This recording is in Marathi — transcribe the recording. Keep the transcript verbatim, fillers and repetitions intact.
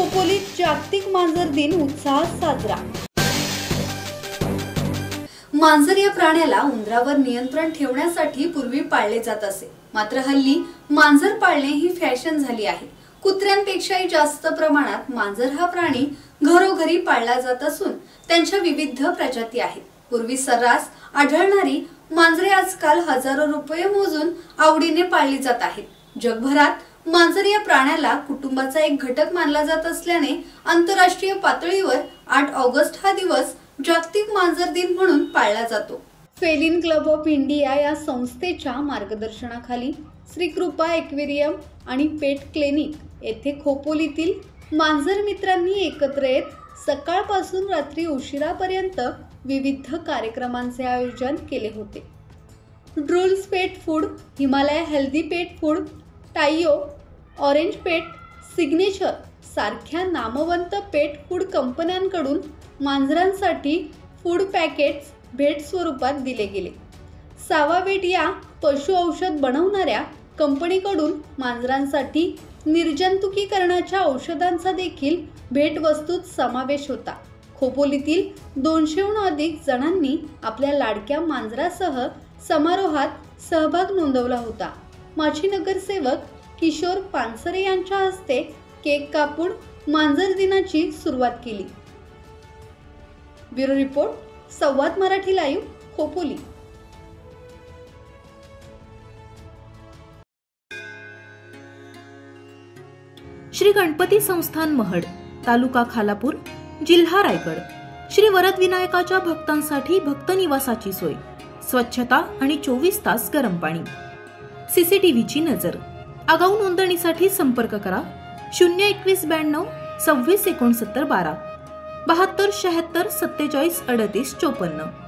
खोपोलीत जागतिक मांजर दिन उत्साहात साजरा। मांजर या प्राण्याला उंदरावर नियंत्रण ठेवण्यासाठी पूर्वी पाळले जात असे, मात्र हल्ली मांजर पाळणे ही फॅशन झाली आहे। कुत्र्यांपेक्षाही जास्त प्रमाणात मांजर हा प्राणी घरोघरी पाळला जात असून त्यांच्या विविध प्रजाती आहेत। पूर्वी सर्रास आढळणारी मांजरे आजकाल हजारो रुपये मोजून आवडीने पाळली जात आहेत। जगभरात मांजर या प्राण्याला कुटुंबाचा एक घटक मानला जात असल्याने आंतरराष्ट्रीय पातळीवर आठ ऑगस्ट हा दिवस जागतिक मांजर दिन म्हणून पाळला जातो। फेलिन क्लब ऑफ इंडिया या संस्थेच्या मार्गदर्शनाखाली श्री कृपा एक्वेरियम आणि पेट क्लिनिक येथे खोपोलीतील मांजर मित्रांनी एकत्र येत सकाळपासून रात्री उशिरापर्यंत विविध कार्यक्रमांचे आयोजन केले होते। Drools pet food, Himalaya healthy pet food, Taiyo, orange pet, signature सारख्या नामवंत पेट फूड कंपन्यांकडून मांजरांसाठी फूड पॅकेट्स भेट स्वरूपात दिले गेले। सावावेट या पशु औषध बनवणाऱ्या कंपनीकडून मांजरांसाठी निर्जंतुकीकरणाच्या औषधांचा देखील भेटवस्तूत समावेश होता। खोपोलीतील दोनशेहून अधिक जणांनी आपल्या लाडक्या मांजरासह समारोहात सहभाग नोंदवला होता। माजी नगरसेवक किशोर पानसरे यांच्या हस्ते केक कापून मांजर दिनाची सुरुवात केली। Bureau report, Samvad Marathi live, Khopoli. Shri Ganapati संस्थान महड, तालुका खालापूर, जिल्हा रायगड। श्री वरद विनायकाच्या भक्तांसाठी भक्त निवासाची सोय, स्वच्छता आणि चोवीस तास गरम पाणी, सीसीटीव्हीची नजर। आगाऊ नोंदणीसाठी संपर्क करा शून्य एकवीस ब्याण्णव सव्वीस एकोणसत्तर बारा बहात्तर शहात्तर सत्तेचाळीस अडतीस चोपन्न।